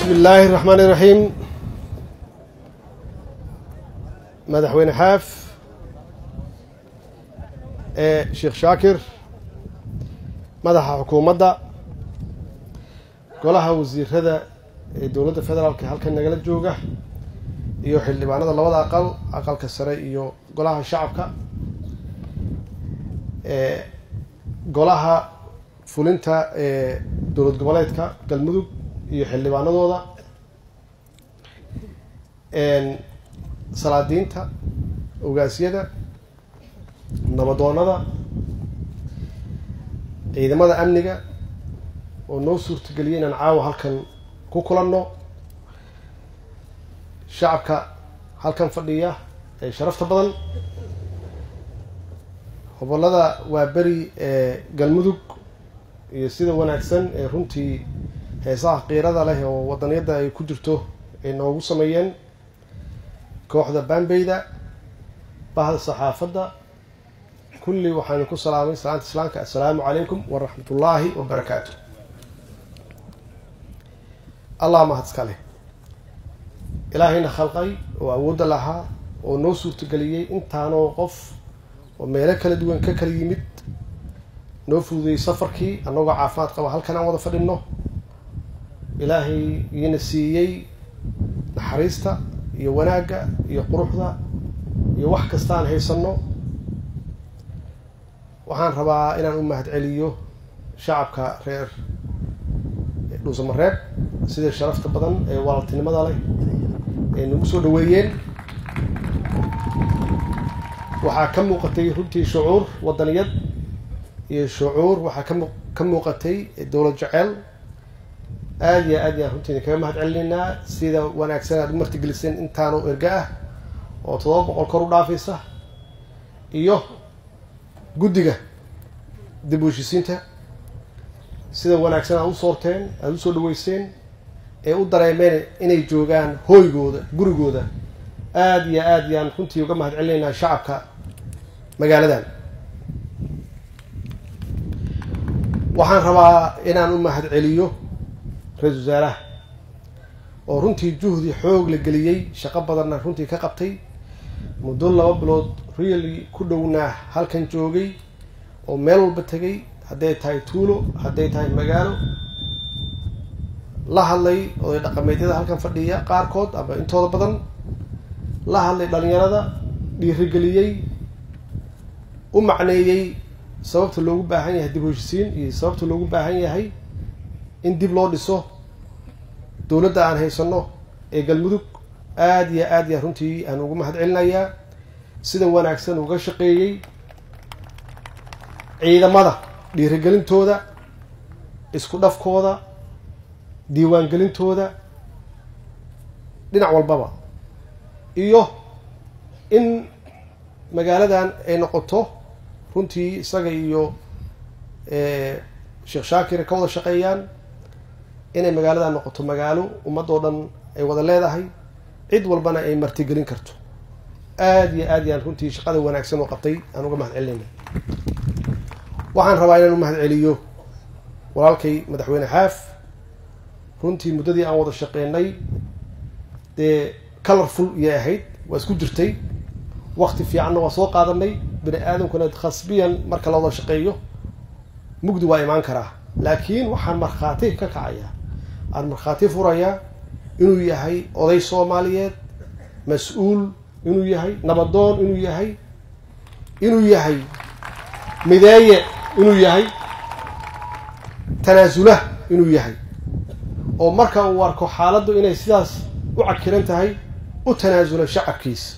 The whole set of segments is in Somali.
بسم الله الرحمن الرحيم. مدحوين حاف شيخ شاكر مدح حكومة قولها وزير هذا الدولة الفدرالية halkan nagala jooga iyo xildhibaanada labada aqalka sare iyo golaha shacabka golaha fulinta dowlad goboleedka galmudug iyo xildhibaanadooda salaadiinta ogaasiyada nabadoonada ciidamada amniga oo noo suurtageliyay inaan caawa halkan ku kulanno shacabka halkan fadhiya ee sharafta badan gobolada waa bari galmudug iyo sida wanaagsan ee runtii heesaha qiirada leh oo wadaniyada ay ku jirto ay noogu sameeyeen kooxda Bambeyda bahda saxaafadda kulli waxaan ku salaamay salaanta islaamka assalaamu calaykum wa rahmatullaahi wa barakaatuh. Allah ma hadskale ilaahayna khalqay oo awood lahaa oo noo suurtageliyay intaanoo qof oo meelo kala duwan ka kala yimid noo fududay safarkii anagoo caafimaad qaba halkan aan wada fadhino ilaahay ina siiyay naxariista iyo wanaaga iyo quruxda iyo wax kasta aan haysano waxaan rabaa inaan u mahad celiyo shacabka reer dhuusamareeb sida sharafta badan ee walaaltinimada leh ee nagu soo dhaweeyeen waxaa ka muuqatay runtii shucuur wadaniyad iyo shucuur waxaa ka muuqatay dowlad jacayl aad iyo aad ayaan runtii kaga mahad celinaynaa sida wanaagsan aad u martigeliseen intaanoo erga ah oo 700 kor u dhaafaysa iyo guddiga dib u heshiisiinta sida wanaagsan aad u soorteen aad u soo dhaweyseen ee u dareemeen inay joogaan hooygooda gurigooda aad iyo aad ayaan runtii uga mahad celinaynaa shacabka magaaladan waxaan rabaa inaan u mahad celiyo ra-iisul wasaaraha oo runtii juhdi xoog la geliyay shaqo badanna runtii ka qabtay muddo 2 bilood really ku dhownaa halkan joogay oo meel walba tagay hadday tahay tuulo hadday tahay magaalo la hadlay oo dhaqameedyada halkan fadhiya qaarkood ama intooda badan la hadlay dhalinyarada dhiirigeliyay u macneeyay sababta loogu baahan yahay dib u heshiisiin iyo sababta loogu baahan yahay in dib loo dhiso dowladda aan haysano ee galmudug aad iyo aad ya runtii aan ugu mahad celinayaa sida wanaagsan uga shaqeeyay ciidamada dhiirigelintooda isku dhafkooda diiwaangelintooda dhinac walbaba iyo in magaaladan ay noqoto runtii isaga iyo sheekh shaakir ka wada shaqeeyaan inay magaaladan noqoto magaalo ummadoo dhan ay wada leedahay cid walbana ay martigelin karto aad iyo aad yaan runtii shaqada wanaagsan oo qabtay aan uga mahad celinayna waxaan rabaa inaan u mahad celiyo walaalkay madaxweyne xaaf runtii muddadii aan wada shaqeynay dee colorful iyo ahayd waa isku jirtay waqti fiicanna waa soo qaadanay bini aadamkuna khasbiyan marka la wada shaqeeyo mugdi waa imaan karaa laakiin waxaan markhaati ka kacayaa aan markhaati furayaa inuu yahay oday Soomaaliyeed mas'uul inuu yahay nabadoon inuu yahay mideeye inuu yahay tanaasula inuu yahay oo marka uu arko xaaladdu inay sidaas u cakiran tahay u tanaasula shacabkiisa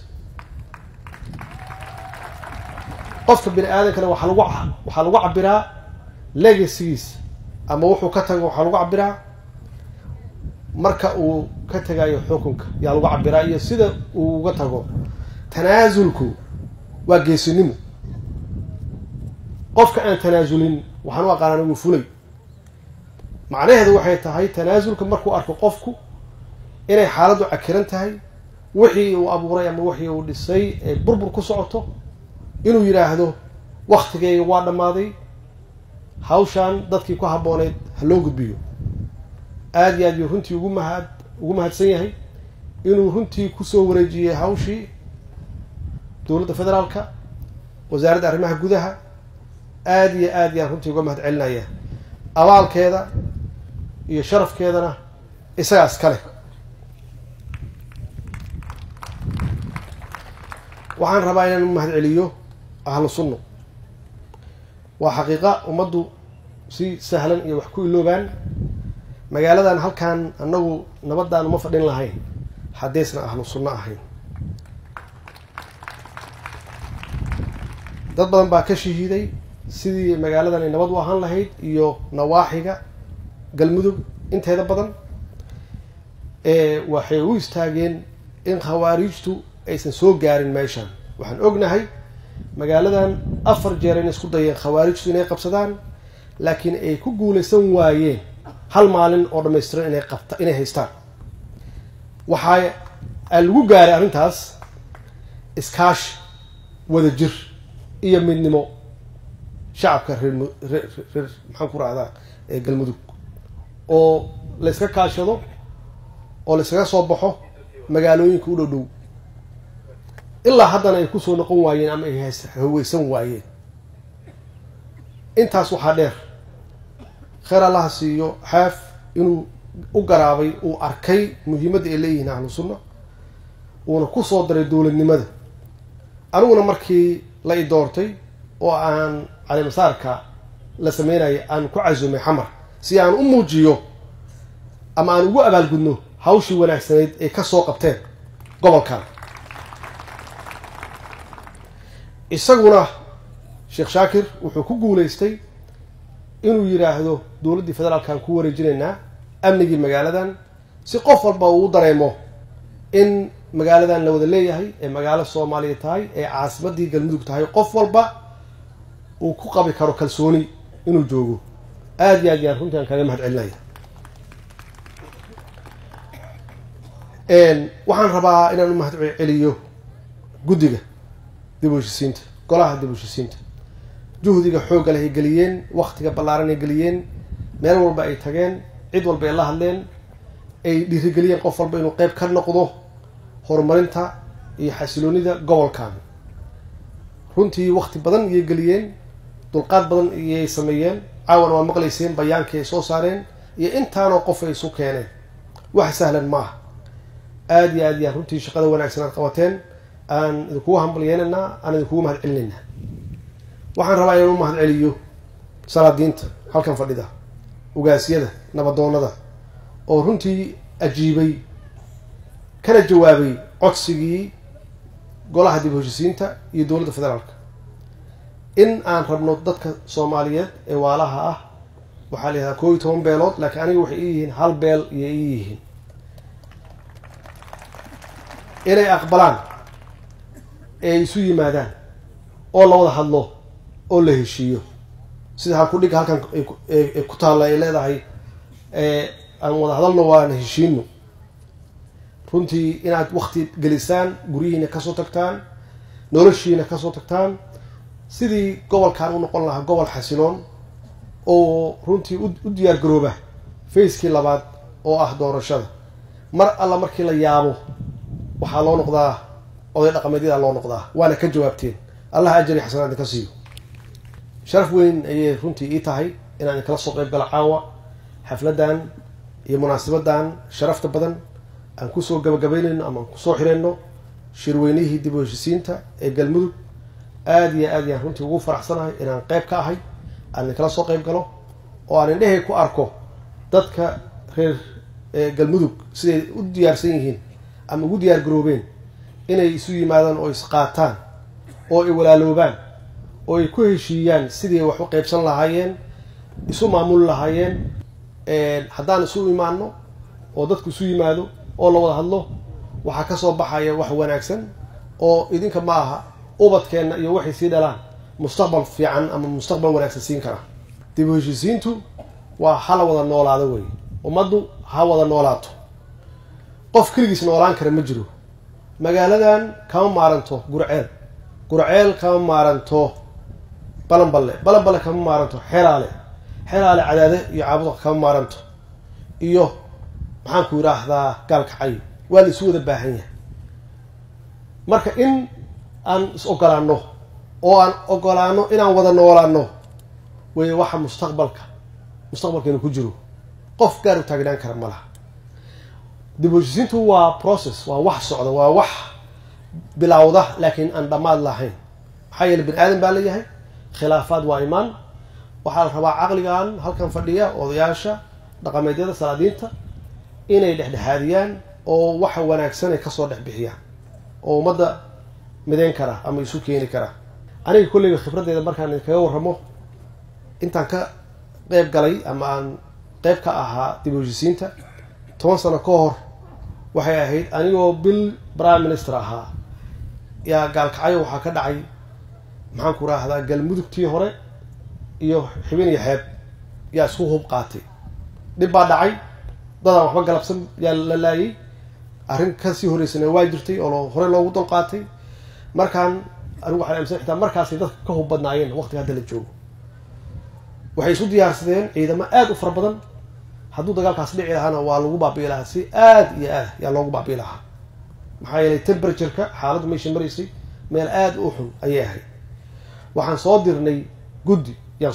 qofka bini aadankana waxa lagu cabiraa legacies ama wuxuu ka tago waxa lagu cabiraa marka uu ka tagayo xukunka yaa lagu cabiraa iyo sida uu uga tago tanaasulku waa geesinimo qofka aan tanaasulin waxaan u aqaanaa inuu fulay macnaheedu waxay tahay tanaasulka markuu arko qofku inay xaaladdu cakiran tahay wixii uu abuuray ama wixii uu dhisay ee burbur ku socoto inuu yiraahdo waqtigeyga waa dhamaaday hawshan dadkii ku habooneed ha loo gudbiyo aad iyo aad runtii ugu mahad ugu mahadsan yahay inuu runtii kusoo wareejiyey hawshii dowladda federaalka wasaaradda arrimaha gudaha aad iyo aad yaan runtii uga mahad celinaya abaalkeeda iyo sharafkeedana isagaas kale. waxaan rabaa inaan u mahad celiyo ahlu sunno. waa xaqiiqa ummaddu si sahlan iyo wax ku iloobaan. magaaladan halkaan annagu nabadaan uma fadhin lahayn haddaysna ahlu sunno ahayn. dad badan baa ka shahiiday sidii magaaladan ay nabad u ahaan lahayd iyo nawaaxiga galmudug inteeda badan. waxay u istaageen in khawaarijtu aysan soo gaarin meeshaan. waxaan ognahay magaaladan 4 jeer inay isku dayeen khawaarijtu inay qabsadaan, laakiin ay ku guulaysan waayeen hal maalin oo dhammaystiran inay haystaan. waxaa lagu gaaray arrintaas iskaashi, wadajir iyo midnimo shacabka reer maxaan ku raacdaa galmudug, oo la iska kaashado oo la iskaga soo baxo magaalooyinka u dhow ilaa haddana ay kusoo noqon waayeen ama ay haweysan waayeen. intaas waxaa dheer khayr allaha siiyo xaaf inuu u garaabay, uu arkay muhiimadda ay leeyihiin ahlu sunna, uuna kusoo daray dowladnimada. aniguna markii la i doortay oo aan calimasaarka la sameynaya aan ku casumay xamar si aan u muujiyo ama aan ugu abaalgudno hawshii wanaagsanayd ay ka soo qabteen gobolkan. isaguna sheekh shaakir wuxuu ku guulaystay inuu yidhaahdo dowladdii federaalkaan ku wareejinaynaa amnigii magaaladan, si qof walba uu u dareemo in magaaladan la wada leeyahay, ee magaalo soomaaliya tahay, ee caasimadii galmudug tahay, qof walba uu ku qabi karo kalsooni inuu joogo. aad iyo aad yaan runtii aan kaga mahad celinaya. waxaan rabaa inaan u mahad celiyo guddiga dib u heshisiinta, golaha dib u heshisiinta. juhdiga xoogga leh ay geliyeen, waktiga ballaaran ay geliyeen, meel walba ay tageen, cid walba ay la hadleen, ay dhiirigeliyeen qof walba inuu qayb ka noqdo horumarinta iyo xasiloonida gobolkan. runtii wakti badan iyay geliyeen, dulqaad badan iyay sameeyeen. caawana waa maqlayseen bayaankii ay soo saareen iyo intaanoo qof ay isu keeneen. wax sahlan maaha. aad iyo aad yaan runtii shaqada wanaagsan aad qabateen aan idinkugu hambalyeynanaa, aan idinkugu mahad celinaynaa. waxaan rabaa inaan u mahad celiyo salaadiinta halkan fadhida, ugaasyada, nabadoonada, oo runtii ajiibay kana jawaabay codsigii golaha dib u heshisiinta iyo dowladda federaalka in aan rabno dadka soomaaliyeed ee waalaha ah. waxaa la yihahdaa 12 beelood, laakiin aniga waxay ii yihiin hal beel iyo ii yihiin inay aqbalaan, ay isu yimaadaan, oo la wada hadlo, oo la heshiiyo. sida halkudhig halkan ku taalla ay leedahay aan wada hadalno waana heshiino. runtii inaad wakti gelisaan, guryihiina kasoo tagtaan, noloshiina kasoo tagtaan, sidii gobolkan u noqon lahaa gobol xasiloon oo runtii u diyaar garooba fayskii labaad oo ah doorashada. mar alla markii la yaabo waxaa loo noqdaa oday dhaqameedyada loo noqdaa. waana ka jawaabteen. allah ajri xasanaad idinka siiyo. sharaf weyn ayay runtii ii tahay inaan idinkala soo qayb galo caawa xafladan iyo munaasabadan sharafta badan aan kusoo gabagabaynayno ama aan kusoo xirayno shirweynihii dib u heshisiinta ee galmudug. aad iyo aad yaan runtii ugu faraxsanahay inaan qayb ka ahay, aan idinkala soo qayb galo, oo aan indhehay ku arko dadka reer galmudug siday u diyaarsan yihiin ama ugu diyaar garoobeen inay isu yimaadaan oo isqaataan, oo ay walaaloobaan, oo ay ku heshiiyaan sidii wax u qaybsan lahaayeen, isu maamuli lahaayeen. haddaan isu imaano oo dadku isu yimaado oo la wada hadlo, waxaa ka soo baxaya wax wanaagsan oo idinka ma aha ubadkeenna iyo waxay sii dhalaan mustaqbal fiican ama mustaqbal wanaagsan siin kara. dib u heshisiintu waa hala wada noolaado wey. ummaddu ha wada noolaato. qof keligiis noolaan kara ma jiro. magaaladan kama maaranto gurceel, gurceel kama maaranto balanballe, balanballe kama maaranto xeraale, xeraale cadaade iyo caabuda kama maaranto, iyo maxaan ku yiraahdaa gaalkacyo waa la isu wada baahan yahay marka in aan is ogolaano oo aan ogolaano inaan wada noolaano way waxa mustaqbalkeenu ku jiro qof gaar u taagnaan kara ma laha dib u heshiisiintu waa process waa wax socda waa wax bilowda laakiin aan dhammaad lahayn maxaa yeelay bini aadan baa leeyahay khilaafaad waa imaan waxaa la rabaa caqligan halkan fadhiya odayaasha dhaqameedyada salaadiinta inay dhexdhexaadiyaan oo waxa wanaagsan ay kasoo dhex bixiyaan oo ummadda midayn kara ama isu keeni kara aniga kulliga khibraddeeda markaan kaga warramo intaan ka qayb galay ama aan qayb ka ahaa dib u heshiisiinta 10 sano ka hor waxay ahayd anigoo bil prime minister ahaa yaa gaalkacyo waxaa ka dhacay maxaan ku raahdaa galmudugtii hore iyo xibin iyo xeeb yaa isku hub qaatay dhib baa dhacay dadaan waxba galabsan yaa la laayay arrin kasii horeysana waa jirtay oo hore loogu dul qaatay markaan anigu waxaan aaminsan xitaa markaasay dadka ka hub badnaayeen waqtiga hadda la joogo waxay isu diyaarsadeen ciidamo aad u fara badan hadduu dagaalkaas dhici lahaana waa lagu baabi'i lahaa si aad iyo aad yaa loogu baabi'i lahaa maxaa yeelay temperatureka xaaladdu meesha maraysay meel aad u xun ayay ahayd waxaan soo dirnay guddi yaan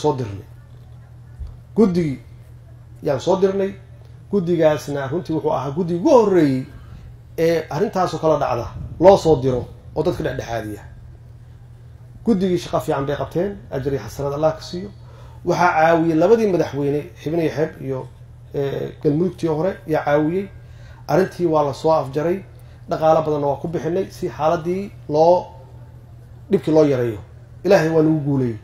soo dirnay guddigaasna runtii wuxuu ahaa guddi ugu horreeyey ee arrintaasoo kala dhacda loo soo diro oo dadka dhexdhexaadiya guddigii shaqo fiican bay qabteen ajri xasanad allah ka siiyo waxaa caawiyey labadii madaxweyne xibin iyo xeeb iyo galmudugtii hore yaa caawiyey arrintii waa la soo afjaray dhaqaalo badanna waa ku bixinay si xaaladii dhibkii loo yareeyo ilaahay waa nagu guuleeyey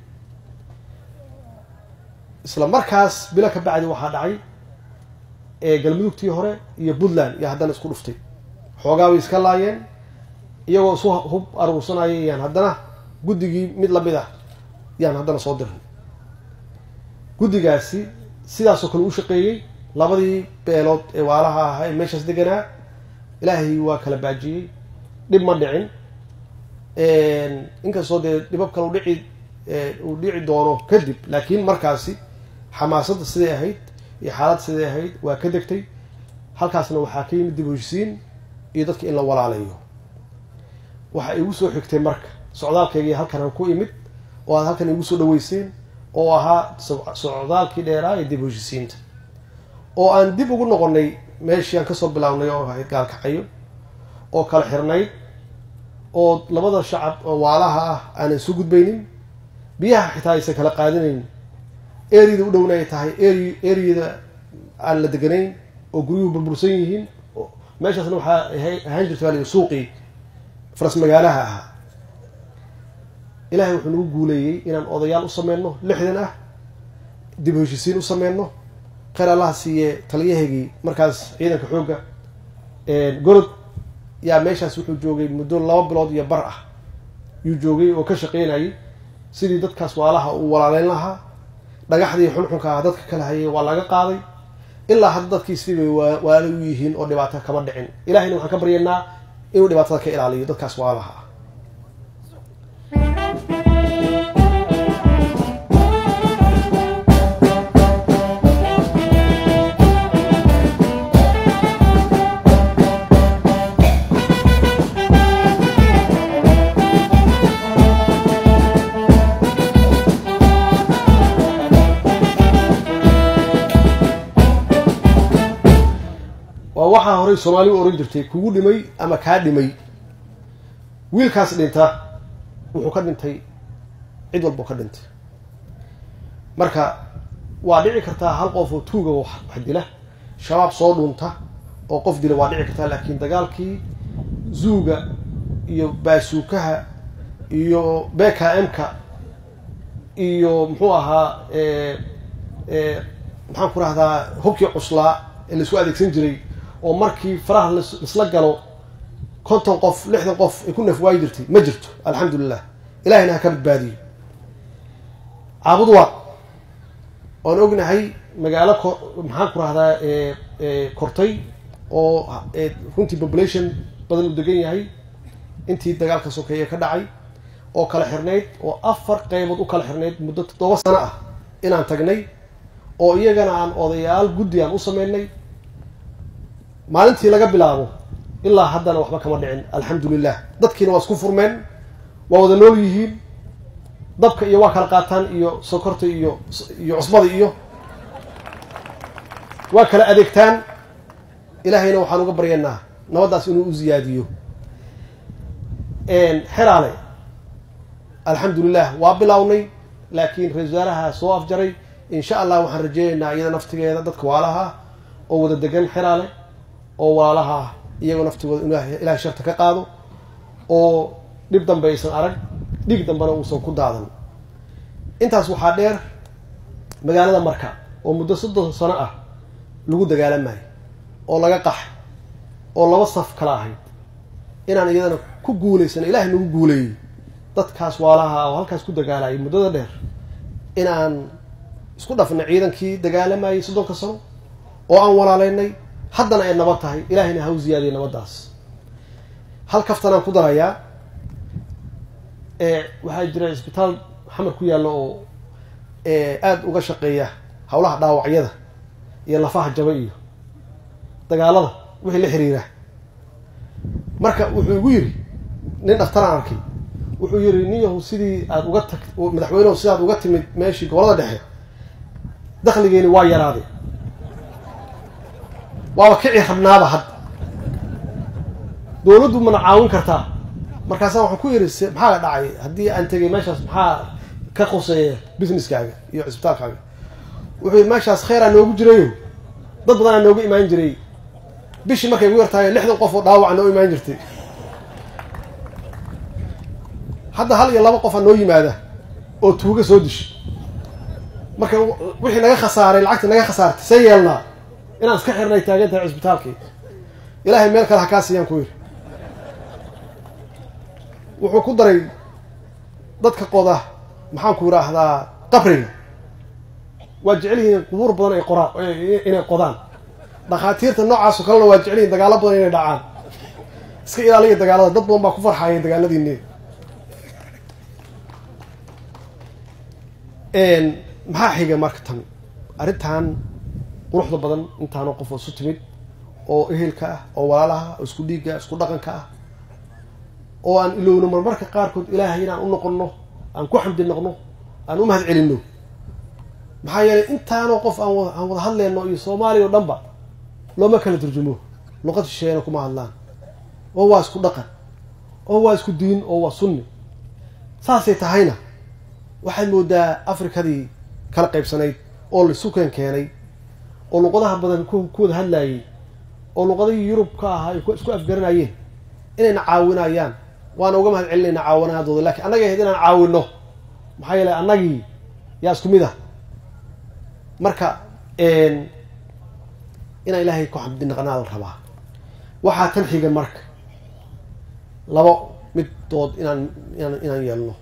isla markaas bilo ka bacdi waxaa dhacay galmudugtii hore iyo puntland yaa haddana isku dhuftay xoogaa way iska laayeen iyagoo isu hub aruursanayay yaan haddana guddigii mid lamid ah yaan haddana soo dirnay guddigaasi sidaasoo kale u shaqeeyey labadii beelood ee waalaha ahaa ee meeshaas deganaa ilaahay waa kala baajiyey dhib ma dhicin inkastoo dee dhibab kale uu dhici doono kadib laakiin markaasi xamaasadda siday ahayd iyo xaaladda siday ahayd waa ka degtay halkaasna waxaa ka yimid dib u heshiisiin iyo dadka in la walaalayo waxa igu soo xigtay marka socdaalkaygii halkan aan ku imid oo aad halkan igu soo dhaweyseen oo ahaa socdaalkii dheeraa ee dib u heshiisiinta oo aan dib ugu noqonay meeshii aan kasoo bilaabnay oo ahayd gaalkacyo oo kala xirnayd oo labada shacab oo waalaha ah aanan isu gudbaynin biyaha xitaa aysan kala qaadinayn eriyada u dhowna ay tahay eriyada aan la deganayn oo guryuhu burbursan yihiin meeshaasna waxaa ahaan jirta waa suuqii faras magaalaha ahaa ilaahay wuxuu nagu guuleeyey inaan odayaal u sameyno 60 ah dib u heshiisiin u sameyno khayr allaha siiye taliyahaygii markaas ciidanka xoogga gorod yaa meeshaas wuxuu joogay muddo 2 bilood iyo bar ah yuu joogay oo ka shaqeynayay sidii dadkaas waalaha uu walaaleyn lahaa dhagaxdii xunxunka ah dadka kala hayay waa laga qaaday ilaa hadda dadkii sidii waala u yihiin oo dhibaato kama dhicin ilaahayna waxaan ka baryaynaa inuu dhibaatada ka ilaaliyo dadkaas waalaha ah waxaa horey Soomaali u oran jirtay kugu dhimay ama kaa dhimay wiilkaas dhinta wuxuu ka dhintay cid walba ka dhintay marka waa dhici kartaa hal qof oo tuuga wax dila shabaab soo dhunta oo qof dila waa dhici kartaa laakiin dagaalkii zuuga iyo baasuukaha iyo BKM-ka iyo muxuu ahaa maxaan ku raahdaa hubkii cuslaa ee la isku adeegsan jiray oo markii faraha isla galo 50 qof 60 qof ay ku nafwaay jirtay ma jirto alxamdulillah ilaahina ka badbaadiyo caabud waa oo ognahay magaalo maxaan ku raahdaa kortay oo runtii population badan u degan yahay intii dagaalka sokeeye ka dhacay oo kala xirneyd oo 4 qaybood u kala xirneyd muddo 7 sano ah inaan tagnay oo iyagana aan odayaal guddi aan u sameynay maalintii laga bilaabo ilaa haddana waxba kama dhicin alxamdulilah. dadkiina waa isku furmeen, waa wada nool yihiin, dabka iyo waa kala qaataan iyo sokorta iyo cusbada iyo waa kala adeegtaan. ilaahayna waxaan uga baryaynaa nabaddaas inuu u ziyaadiyo. xeraale alxamdulilah waa bilownay, laakiin ra-iisul wasaaraha soo afjaray. insha allah waxaan rajeynaynaa iyada naftigeeda dadka waalaha oo wada degan xeraale oo walaalaha iyagoo naftigooda ilaahay sharta ka qaado oo dhib dambe aysan arag, dhig dambena uusan ku daadan. intaas waxaa dheer magaalada Marka oo muddo 30 sano ah lagu dagaalamay oo laga qaxay oo laba saf kala ahayd, inaan iyadana ku guuleysan ilaahay nagu guuleeyay dadkaas waalaha oo halkaas ku dagaalayay muddada dheer, inaan isku dhafnay ciidankii dagaalamayay 30 sano oo aan walaalaynay. haddana ay nabad tahay, ilaahayna ha u ziyaadiyo nabaddaas. hal kaftanaan ku darayaa, waxaa jira isbitaal xamar ku yaallo oo aada uga shaqeeya howlaha dhaawacyada iyo lafaha jaba iyo dagaalada wixii la xiriira. marka wuxuu igu yiri nin dhaftaraan arkay, wuxuu yiri niyahu sidii aad uga tag madaxweynuhu sidaad uga timid meeshii gobolada dhexe dakhligeeni waa yaraaday, waa kici rabnaaba had dowladdu mana caawin kartaa. markaasaan waxaan ku yiri maxaa dhacay haddii aan tegay meeshaas, maxaa ka qoseeya businesskaaga iyo cisbitaalkaaga? wuxuu yiri meeshaas kheyr aan noogu jirayo, dad badan aan noogu imaan jiray, bishii markay ugu yartahay 60 qof oo dhaawac noo imaan jirtay. hadda 1 iyo 2 qof aan noo yimaada oo tuuga soo dishay. marka wixii naga khasaaray, lacagta naga khasaartay say yeelnaa inaan iska xirnay taagantahay cisbitaalkii. ilaahay meel kale ha kaa siiyaan ku yiri. wuxuu ku daray dadka qoda maxaan ku yiraahdaa qabriga waa jecel yihiin qubuur badan inay qodaan. dhakhaatiirta noocaas oo kalena waa jecel yihiin dagaalo badan inay dhacaan. iska ilaaliya dagaalada, dad badan baa ku farxaya dagaaladiinni. maxaa xiga marka tan arrintan quruxda badan intaanoo qof oo isu timid oo ehelka ah oo walaalaha oo isku dhiigga isku dhaqanka ah oo aan ilowno marmarka qaarkood ilaahay inaan u noqonno, aan ku xamdi noqno, aan u mahad celinno. maxaa yeelay intaanoo qof aan wada hadleyno iyo Soomaaliya oo dhanba looma kala turjumo, luqad shisheeyana kuma hadlaan, oo waa isku dhaqan, oo waa isku diin, oo waa sunni. saasay tahayna waxaad moodaa Afrikadii kala qaybsanayd oo la sukan keenay oo luqadaha badan ku wada hadlayay oo luqadii Yurub ka ah ay isku afgaranayeen inayna caawinayaan. waana uga mahad celinayna caawinaadooda, laakiin annaga ahayd inaan caawinno. maxaa yeelay annagii yaa isku mid ah. marka inaan ilaahay ku xamdi naqnaa la rabaa. waxaa tan xiga marka labo midood inaan yeelno,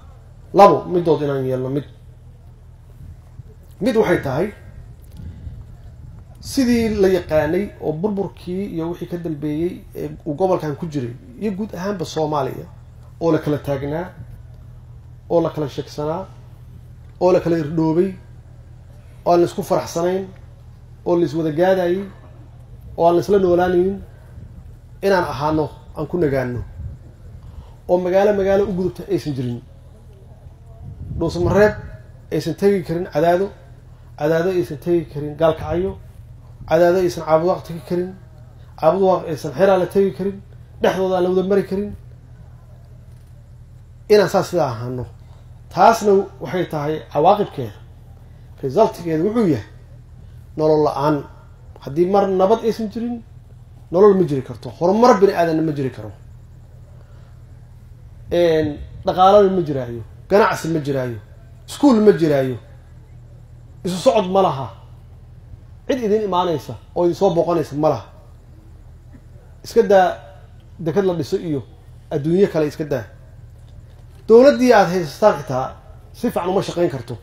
mid waxay tahay sidii la yaqaanay oo burburkii iyo wixii ka dambeeyay ee uu gobolkan ku jiray iyo guud ahaanba Soomaaliya oo la kala taagnaa, oo la kala shaksanaa, oo la kala irdhoobay, oo aan isku faraxsanayn, oo la iswada gaadayay, oo aan isla noolaanaynin, inaan ahaano aan ku nagaano oo magaalo u gudubta aysan jirin. dhuusamareeb aysan tegi karin cadaado aysan tegi karin gaalkacyo, cadaado aysan caabudaaq tegi karin, caabudaaq aysan xeraale tegi karin, dhexdooda aan la wada mari karin. inaan saas sidaa ahaano, taasna waxay tahay cawaaqibkeeda, resultkeeda wuxuu yahay nolol la-aan. haddii mar nabad aysan jirin, nolol ma jiri karto, horumar bini aadanna ma jiri karo, dhaqaalana ma jiraayo, ganacsi ma jiraayo, iskuul ma jiraayo, isu socod ma laha, cid idin imaanaysa oo idin soo booqanaysa ma laha. iska daa dekad la dhiso iyo adduunyo kale iska daa. dowladdii aada haysataan xitaa si fiican uma shaqayn karto.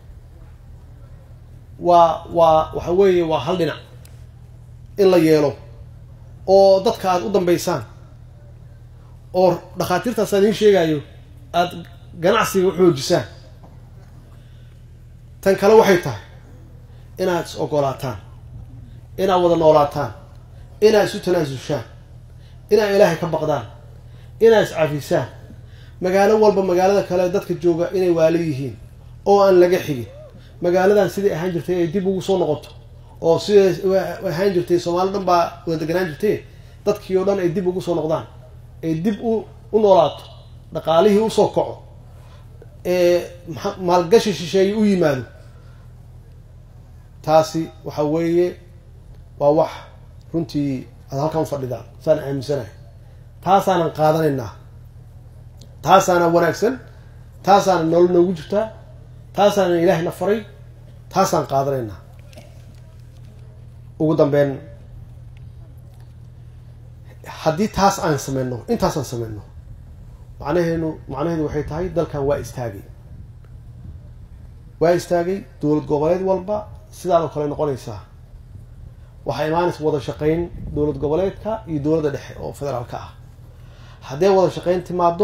waxa weeye waa hal dhinac in la yeelo oo dadka aada u dambaysaan oo dhakhaatiirtaas aan idiin sheegayo aada ganacsiga u xoojisaan. tan kale waxay tahay inaad is ogolaataan, inaad wada noolaataan, inaa isu tanaasushaan inaa ilaahay ka baqdaan inaa iscafisaan magaalo walba magaalada kale dadka jooga inay waala yihiin oo aan laga xigin magaaladan sidii ahaan jirtay ay dib ugu soo noqoto oo sidii ahaan jirtay Soomaali dhan baa wada deganaan jirtay dadkii oo dhan ay dib ugu soo noqdaan ay dib u noolaato dhaqaalihii u soo kaco maalgashi shisheeye u yimaado taasi waxa weeye waa wax runtii aad halkan fadhidaan saan aaminsanahay taasaanan qaadanaynaa taasaana wanaagsan taasaana nolol noogu jirtaa taasaana ilaahay na faray taasaan qaadanaynaa ugu dambeyn haddii taas aan sameyno intaasaan sameyno macnaheedu waxay tahay dalkan waa istaagay dowlad goboleed walba sidaadoo kale noqonaysaa waxaa imaanaysa wada shaqayn dowlad goboleedka iyo dowladda dhexe oo federaalka ah haddee wada shaqayn timaado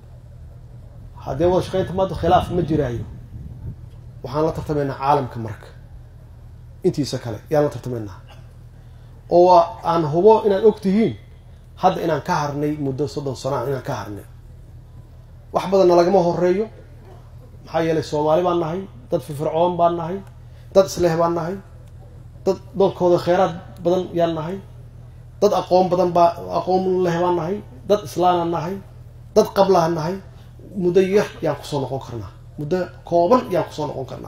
khilaaf ma jiraayo waxaan la tartamaynaa caalamka marka intiisa kale yaan la tartamaynaa oo aan hubo inaad og tihiin hadda inaan ka harnay muddo 30 sano inaan ka harnay wax badanna lagama horeeyo maxaa yeelay Soomaali baan nahay dad firfircoon baan nahay dad isleh baan nahay dad dalkooda kheyraad badan yaan nahay dad aqoon badan aqoon leh baan nahay dad islaam nahay dad qablaha nahay muddo yar yaan ku soo noqon karnaa muddo kooban yaan ku soo noqon karnaa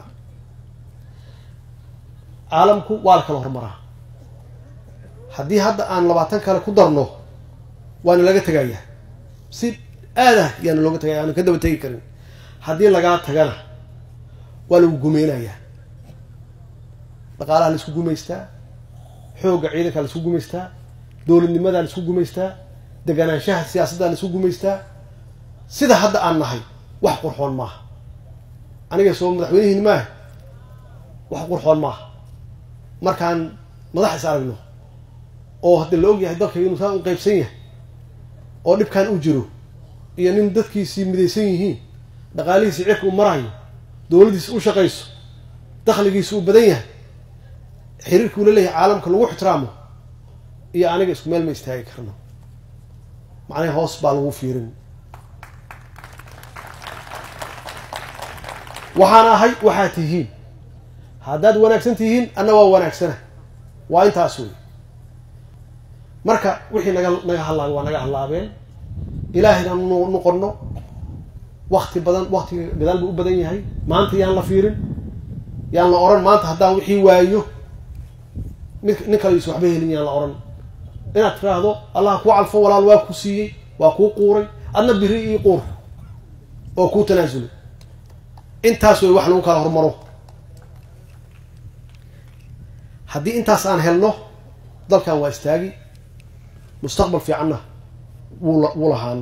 caalamku waa kala hormaraa haddii hadda aan 20 kale ku darno waana laga tagayaa si aada yaan looga tagayaa aan ka daba tagi karin haddii laga tagana waa lagu gumeynayaa dhaqaalaha la isku gumeystaa xoogga ciidanka la isku gumeystaa dowladnimada la isku gumeystaa deganaanshaha siyaasadda la isku gumeystaa sida hadda aan nahay wax qurxoon maaha aniga soo madaxweynihiin maaha wax qurxoon maaha markaan madax is aragno oo hadda la ogyahay dalka inuu saa u qaybsan yahay oo dhibkan u jiro iyo nin dadkiisii midaysan yihiin dhaqaalihiisii cirka u marayo dowladiisa u shaqayso dakhligiisa u badan yahay xiriirkii ula leeyahay caalamka lagu ixtiraamo iyo aniga isku meel ma istaagi karno macnaha hoos baa lagu fiirin waxaan ahay waxaad tihiin haddaad wanaagsan tihiin anna waa wanaagsana waa intaas wey marka wixii naga hadlaabay waa naga hadlaabeen ilaahayna noqono waqti gadaal buu u badan yahay maanta yaan la fiirin yaan la oran maanta haddaan wixii waayo nin kale isu waxba helin yaan la oran inaad tiraahdo allah ku calfo walaal waa ku siiyey waa kuu quuray adna biri ii quur oo kuu tanaasulay intaas way wax lagu kala hormaro haddii intaas aan helno dalkan waa istaagi mustaqbal fiicanna wuu lahaan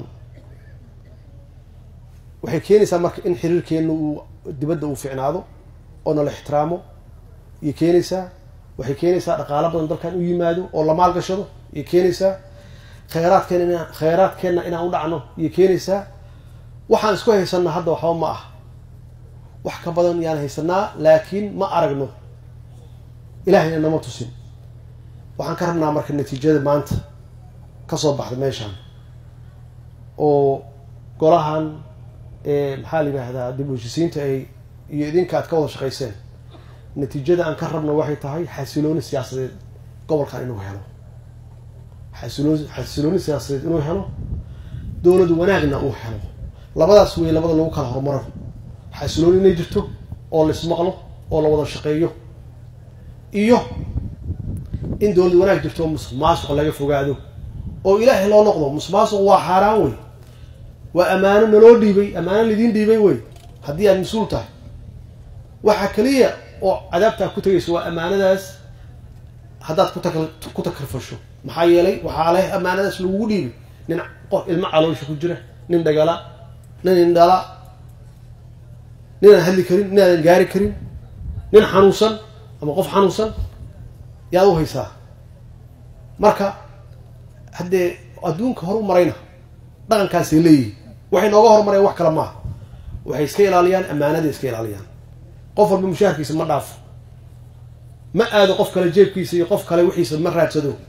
waxay keenaysaa marka in xiriirkeenu uu dibadda uu fiicnaado oo nala ixtiraamo iyo keenaysaa waxay keenaysaa dhaqaalo badan dalkan u yimaado oo la maalgashado iyo keenaysaa khayraadkeenna inaan u dhacno iyo keenaysaa waxaan isku haysanaa hadda waxba ma ah wax ka badan yaan haysanaa laakiin ma aragno ilaahayna nama tusin waxaan ka rabnaa marka natiijada maanta ka soo baxda meeshaan oo golahan maxaa la yidhaahdaa dib u heshisiinta ay iyo idinka aad ka wada shaqayseen natiijada aan ka rabno waxay tahay xasilooni siyaasadeed gobolkan inuu helo xasilooni siyaasadeed inuu helo dowlad wanaagna uu helo labadaas way labada lagu kala hormaro xasilooni inay jirto oo la ismaqlo oo la wada shaqeeyo iyo in dowlad wanaag jirto musuqmaasuq laga fogaado oo ilaahay loo noqdo musuqmaasuq waa xaaraan wey waa amaano naloo dhiibay amaano lidin dhiibay wey haddii aad mas-uul tahay waxa kaliya oo cadaabtaa ku tagayso waa amaanadaas haddaad ku takrifasho maxaa yeelay waxaa leh amaanadaas lagugu dhiibay nin qof ilmo caloosha ku jira nin dhagala nin indhala nin aan hadli karin nin aan gaari karin nin xanuunsan ama qof xanuunsan yaad u haysaa marka haddee adduunka hor u marayna dhaqankaasay leeyihin waxay nooga hormareen wax kale maaha waxay iska ilaaliyaan ammaanaday iska ilaaliyaan qof walba mushaharkiisa ma dhaafo ma aado qof kale jeebkiisa iyo qof kale wixiisa ma raadsado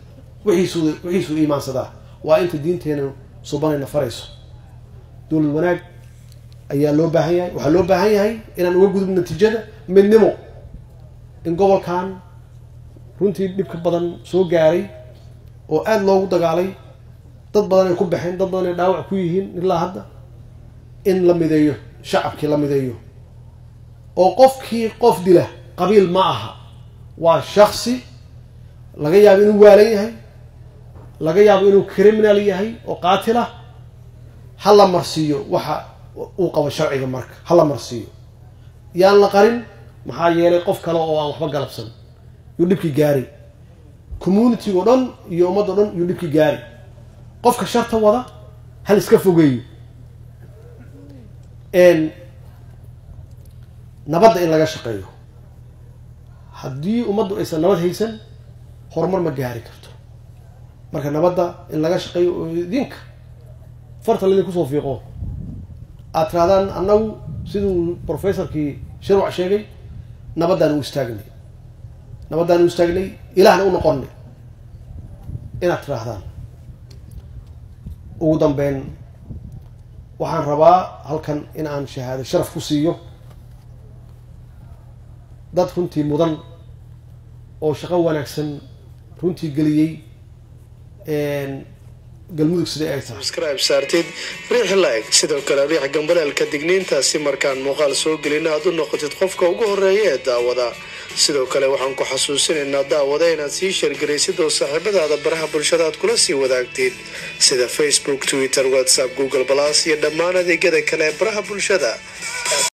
wixiisu iimaansadaa waa inta diinteena subanayna farayso dowlad wanaag ayaa loo baahan yahay waxaa loo baahan yahay inaan uga gudubno natiijada midnimo in gobolkan runtii dhibka badan soo gaaray oo aad loogu dagaalay dad badan ay ku baxeen dad badan ay dhaawac ku yihiin ilaa hadda in la mideeyo shacabkii la mideeyo oo qofkii qof dila qabiil ma aha waa shakhsi laga yaabo inuu waalan yahay laga yaabo inuu criminal yahay oo qaatil ah ha la marsiiyo waxa uu qabo sharciga marka ha la marsiiyo yaan la qarin maxaa yeelay qof kale oo aan waxba galabsan yuu dhibkii gaari community oo dhan iyo ummadda dhan yuu dhibkii gaari qofka sharta wada hal iska fogeeyo nabadda in laga shaqeeyo haddii ummaddu aysan nabad haysan horumar ma gaari karto marka nabadda in laga shaqeeyo oo idinka farta laydin kusoo fiiqo aad tirahdaan annagu siduu professorkii shirwac sheegay nabaddaan u istaagnay ilaahna u noqonnay inaad tirahdaan ugu dambeyn waxaan rabaa halkan in aan shahaado sharaf ku siiyo dad runtii mudan oo shaqo wanaagsan runtii geliyey galmudug sida ay tahay subscribe saartid riix like sidoo kale riix gambalaalka digniintaasi markaan muuqaal soo gelin aad u noqotid qofka ugu horeeya ee daawada sidoo kale waxaan ku xasuusinaynaa daawada inaad sii sheergaraysid oo saaxiibadaada baraha bulshada aad kula sii wadaagtid sida Facebook, Twitter, WhatsApp, Google+ iyo dhammaan adeegyada kale ee baraha bulshada.